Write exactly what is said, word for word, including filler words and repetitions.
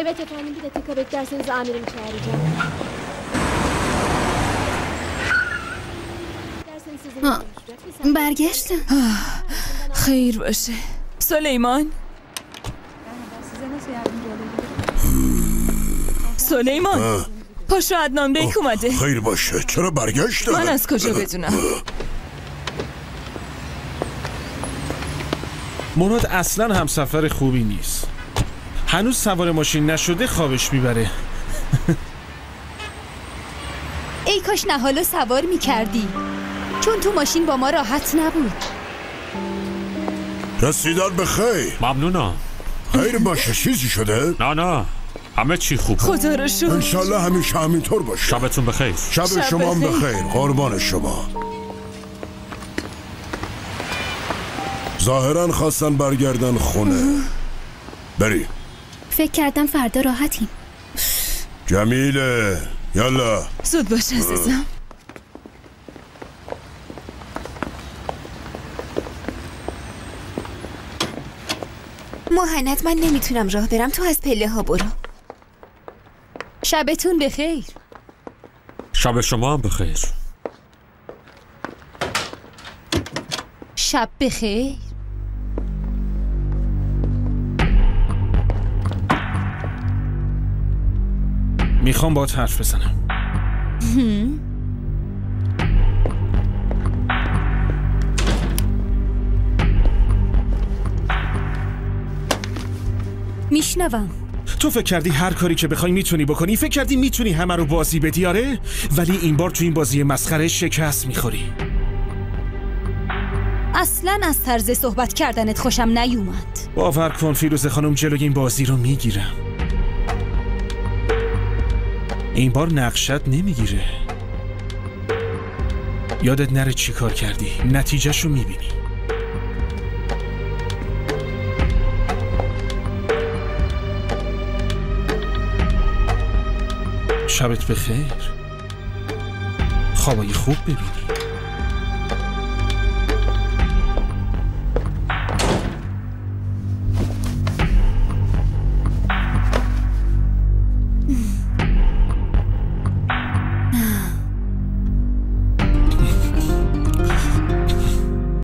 Evet efendim, bir dakika beklerseniz amirimi çağıracağım. Ha, برگشتم. خیر باشه. سلیمان. سلیمان. پاشو عدنان بیک اومده. خیر باشه. چرا برگشتم؟ من از کجا بدونم؟ مراد اصلا همسفر خوبی نیست. هنوز سوار ماشین نشده خوابش میبره. ای کاش نهالو سوار میکردی، چون تو ماشین با ما راحت نبود. رسیدن به خیر. ممنونم. خیر باشه. چیزی شده؟ نه نه، همه چی خوب. خدا رو شکر. انشالله همیشه همینطور باشه. شبتون بخیر. شب, شب شما هم بخیر. قربان شما. ظاهرا خواستن برگردن خونه. بری. فکر کردم فردا راحتیم. جمیله یالا. زود باش عزیزم. مهند، من نمیتونم راه برم، تو از پله ها برو. شبتون بخیر. شب شما هم بخیر. شب بخیر. میخوام باهات حرف بزنم. میشنوم. تو فکر کردی هر کاری که بخوای میتونی بکنی؟ فکر کردی میتونی همه رو بازی بدی؟ آره؟ ولی این بار تو این بازی مسخره شکست میخوری. اصلا از طرز صحبت کردنت خوشم نیومد. باور کن فیروزه خانم، جلوی این بازی رو میگیرم. این بار نقشت نمیگیره. یادت نره چی کار کردی. نتیجهش رو میبینی. شبت بخیر. خوابای خوب ببین.